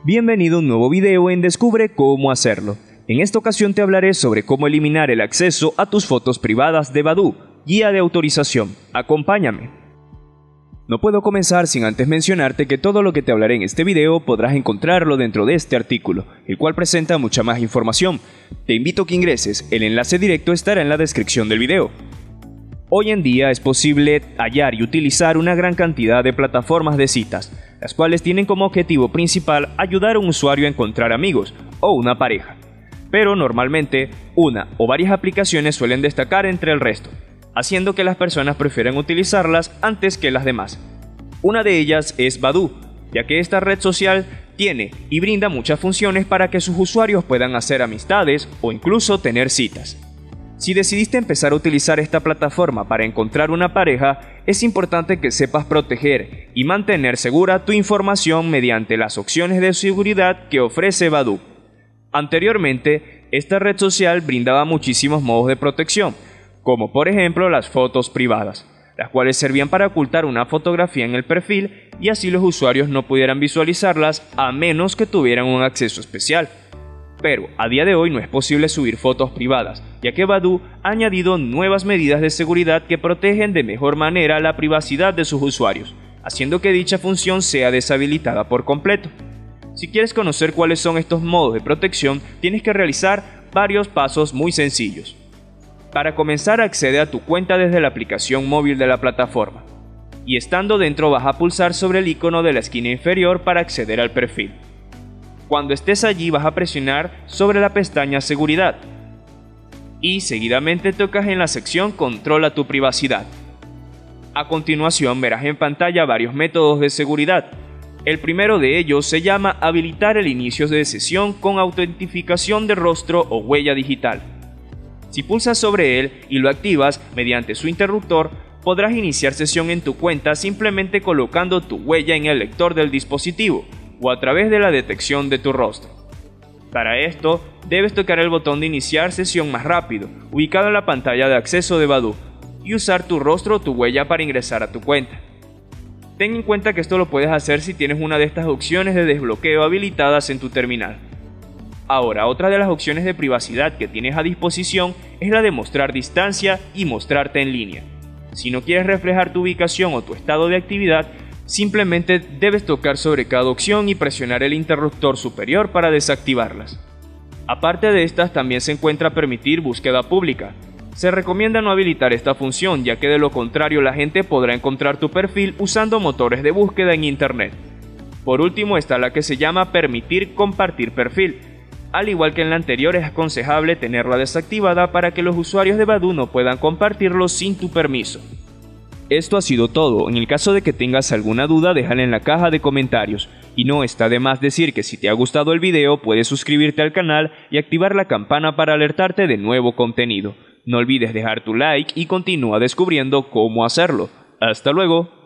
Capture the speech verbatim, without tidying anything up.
Bienvenido a un nuevo video en Descubre cómo hacerlo. En esta ocasión te hablaré sobre cómo eliminar el acceso a tus fotos privadas de Badoo, guía de autorización. Acompáñame. No puedo comenzar sin antes mencionarte que todo lo que te hablaré en este video podrás encontrarlo dentro de este artículo, el cual presenta mucha más información. Te invito a que ingreses, el enlace directo estará en la descripción del video. Hoy en día es posible hallar y utilizar una gran cantidad de plataformas de citas, las cuales tienen como objetivo principal ayudar a un usuario a encontrar amigos o una pareja. Pero normalmente, una o varias aplicaciones suelen destacar entre el resto, haciendo que las personas prefieran utilizarlas antes que las demás. Una de ellas es Badoo, ya que esta red social tiene y brinda muchas funciones para que sus usuarios puedan hacer amistades o incluso tener citas. Si decidiste empezar a utilizar esta plataforma para encontrar una pareja, es importante que sepas proteger y mantener segura tu información mediante las opciones de seguridad que ofrece Badoo. Anteriormente, esta red social brindaba muchísimos modos de protección, como por ejemplo las fotos privadas, las cuales servían para ocultar una fotografía en el perfil y así los usuarios no pudieran visualizarlas a menos que tuvieran un acceso especial. Pero a día de hoy no es posible subir fotos privadas, ya que Badoo ha añadido nuevas medidas de seguridad que protegen de mejor manera la privacidad de sus usuarios, haciendo que dicha función sea deshabilitada por completo. Si quieres conocer cuáles son estos modos de protección, tienes que realizar varios pasos muy sencillos. Para comenzar, accede a tu cuenta desde la aplicación móvil de la plataforma, y estando dentro vas a pulsar sobre el icono de la esquina inferior para acceder al perfil. Cuando estés allí vas a presionar sobre la pestaña Seguridad y seguidamente tocas en la sección Controla tu privacidad. A continuación verás en pantalla varios métodos de seguridad. El primero de ellos se llama habilitar el inicio de sesión con autentificación de rostro o huella digital. Si pulsas sobre él y lo activas mediante su interruptor, podrás iniciar sesión en tu cuenta simplemente colocando tu huella en el lector del dispositivo o a través de la detección de tu rostro. Para esto, debes tocar el botón de iniciar sesión más rápido, ubicado en la pantalla de acceso de Badoo, y usar tu rostro o tu huella para ingresar a tu cuenta. Ten en cuenta que esto lo puedes hacer si tienes una de estas opciones de desbloqueo habilitadas en tu terminal. Ahora, otra de las opciones de privacidad que tienes a disposición es la de mostrar distancia y mostrarte en línea. Si no quieres reflejar tu ubicación o tu estado de actividad, simplemente debes tocar sobre cada opción y presionar el interruptor superior para desactivarlas. Aparte de estas, también se encuentra permitir búsqueda pública. Se recomienda no habilitar esta función, ya que de lo contrario la gente podrá encontrar tu perfil usando motores de búsqueda en internet. Por último está la que se llama permitir compartir perfil. Al igual que en la anterior, es aconsejable tenerla desactivada para que los usuarios de Badoo no puedan compartirlo sin tu permiso. Esto ha sido todo. En el caso de que tengas alguna duda, déjala en la caja de comentarios. Y no está de más decir que si te ha gustado el video, puedes suscribirte al canal y activar la campana para alertarte de nuevo contenido. No olvides dejar tu like y continúa descubriendo cómo hacerlo. ¡Hasta luego!